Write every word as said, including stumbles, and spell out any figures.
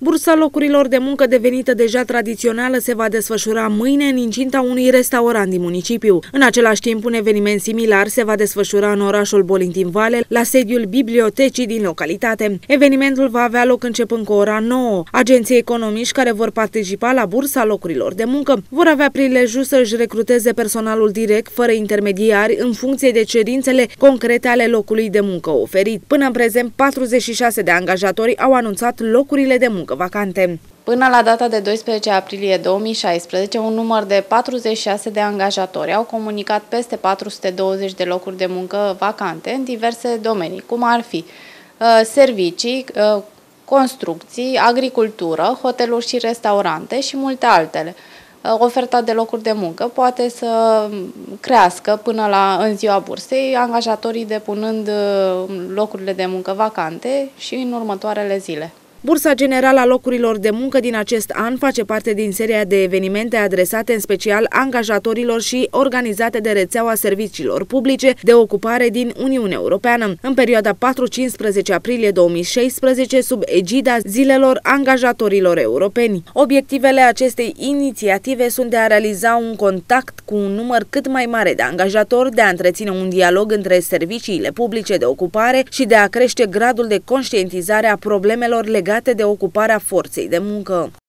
Bursa locurilor de muncă, devenită deja tradițională, se va desfășura mâine în incinta unui restaurant din municipiu. În același timp, un eveniment similar se va desfășura în orașul Bolintin Vale, la sediul bibliotecii din localitate. Evenimentul va avea loc începând cu ora nouă. Agenții economici care vor participa la bursa locurilor de muncă vor avea prilejul să își recruteze personalul direct, fără intermediari, în funcție de cerințele concrete ale locului de muncă oferit. Până în prezent, patruzeci și șase de angajatori au anunțat locurile de muncă vacante. Până la data de doisprezece aprilie două mii șaisprezece, un număr de patruzeci și șase de angajatori au comunicat peste patru sute douăzeci de locuri de muncă vacante în diverse domenii, cum ar fi uh, servicii, uh, construcții, agricultură, hoteluri și restaurante și multe altele. Uh, oferta de locuri de muncă poate să crească până la în ziua bursei, angajatorii depunând uh, locurile de muncă vacante și în următoarele zile. Bursa generală a locurilor de muncă din acest an face parte din seria de evenimente adresate în special angajatorilor și organizate de rețeaua serviciilor publice de ocupare din Uniunea Europeană, în perioada patru-cincisprezece aprilie două mii șaisprezece, sub egida Zilelor Angajatorilor Europeni. Obiectivele acestei inițiative sunt de a realiza un contact cu un număr cât mai mare de angajatori, de a întreține un dialog între serviciile publice de ocupare și de a crește gradul de conștientizare a problemelor legate de ocuparea forței de muncă.